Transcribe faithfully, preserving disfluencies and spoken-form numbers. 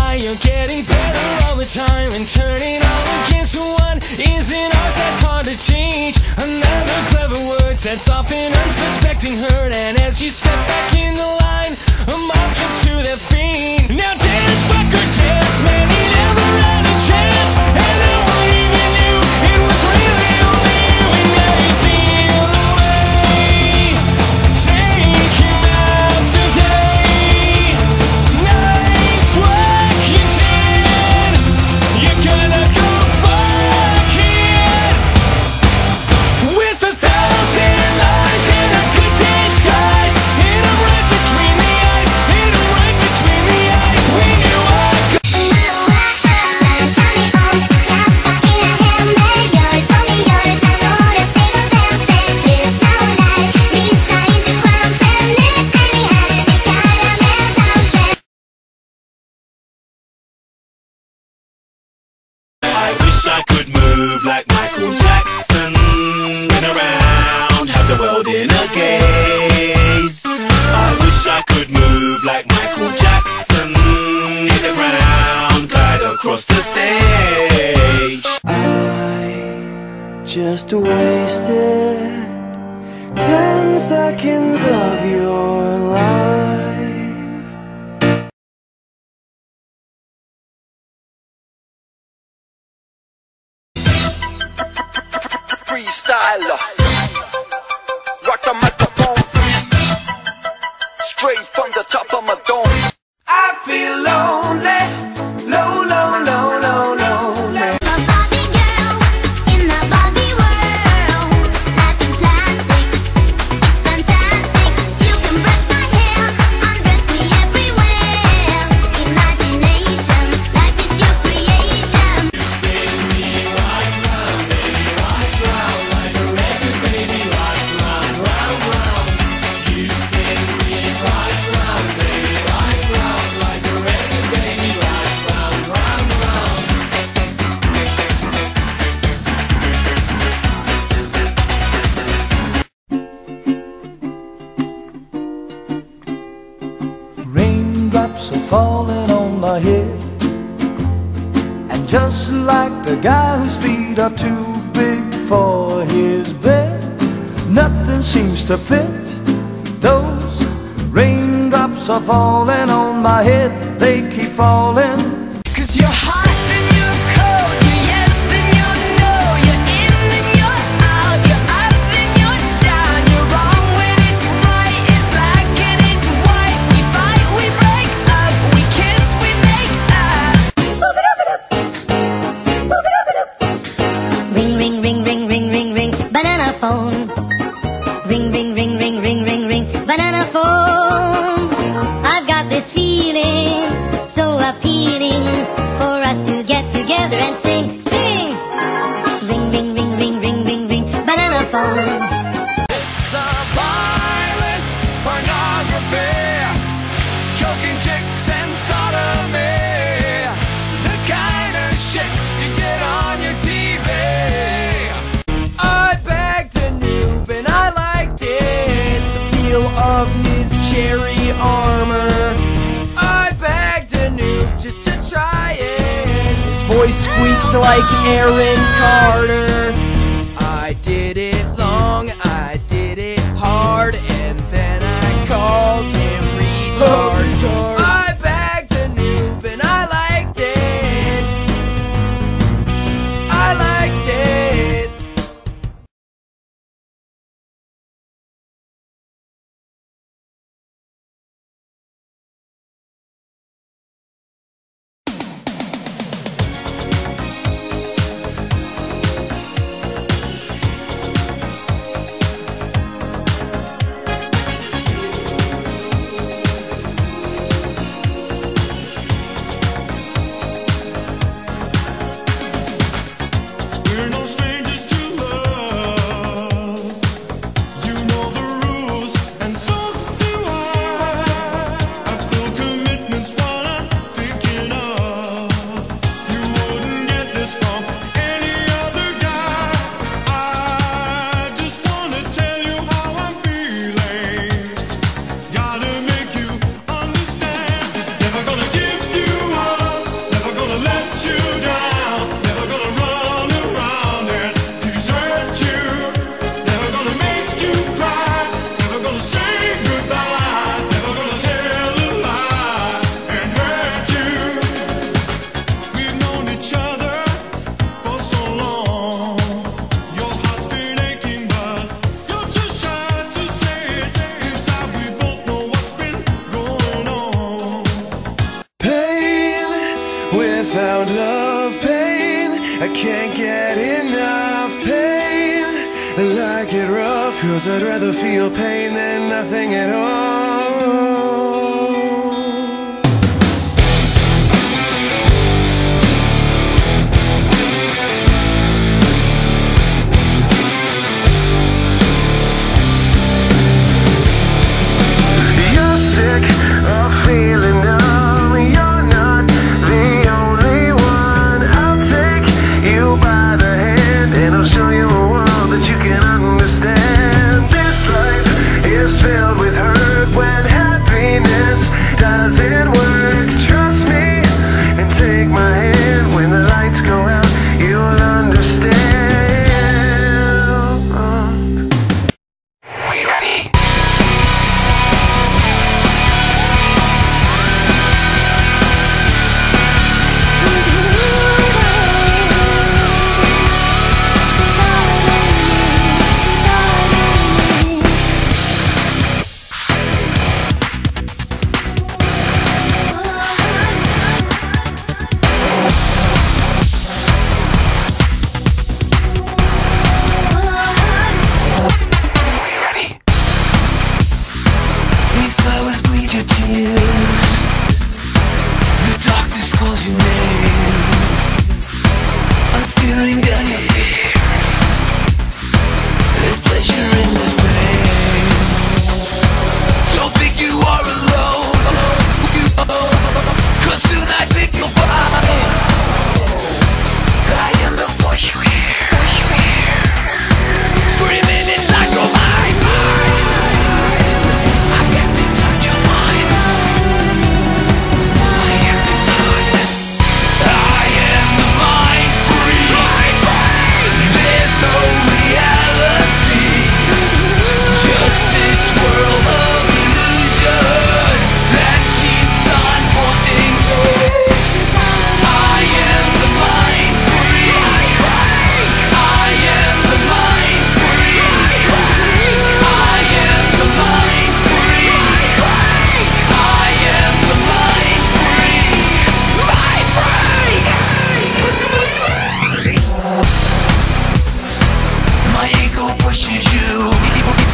high, you're getting better all the time. And turning all against one is an art that's hard to teach. Another clever word sets off an unsuspecting hurt. And as you step back in the line, a mob jumps to their feet. Now dance, fucker, dance, man, you never had a chance. And no one even knew it was really only you. And now you steal away. Take him out today. Nice work you did. You're gonna go fuck it. With a thousand lies and a good disguise. Hit him right between the eyes. Hit him right between the eyes. We knew I could. I wish I could move like Michael Jackson, spin around, have the world in a gaze. I wish I could move like Michael Jackson, hit the ground, glide across the stage. I just wasted ten seconds of your life. Freestyler, rock the microphone, straight from the top of my dome. I feel lonely, low, low, low, low, lonely. I'm a Barbie girl in the Barbie world. Life in plastic, it's fantastic. You can brush my hair, undress me everywhere. Imagination, life is your creation. You spin me right round, baby, right round, like a record, baby, right round, round, round. You spin me right round, baby, right round, like a record, baby, right round, round, round. Raindrops are falling on my head, and just like the guy whose feet are too big for his bed, nothing seems to fit. Those raindrops are falling on my head, they keep falling. Cause you're hot and you're cold, you're yes then you're no, you're in and you're out, you're up and you're down, you're wrong when it's right, it's black and it's white. We fight, we break up, we kiss, we make up. Ring, ring, ring, ring, ring, ring, ring, banana phone. Ring, ring, ring, ring, ring, ring, ring, banana phone. I've got this feeling so appealing for us to get together and sing, sing. Ring, ring, ring, ring, ring, ring, ring, banana phone. It's a violent pornography, choking chicks and sodomy, the kind of shit you get on your T V. I bagged a noob and I liked it, the feel of his cherry armor. I bagged a noob just to try it, his voice squeaked like Aaron Carter. I did it long, I did it hard, and then I called him retard. I bagged a noob and I liked it. I liked it. 'Cause I'd rather feel pain than nothing at all. You're sick of feeling numb. You're not the only one. I'll take you by the hand and I'll show you a world that you can understand. This life is filled with hurt when happiness doesn't work. Trust me and take my hand. When the lights go out, you'll understand. Are you ready? These flowers bleed your tears. The darkness calls your name. I'm staring down your fears. There's pleasure in this pain. Don't think you are alone. 'Cause soon I think you'll find I am the voice you hear. Screaming inside your mind. I am inside your mind. I am inside. I am the mind free. There's no reality. Just this world of illusion that keeps on haunting me. I am the mind free. I am the mind free. I am the mind free. I am the mind free. Mind free. My ego pushes you.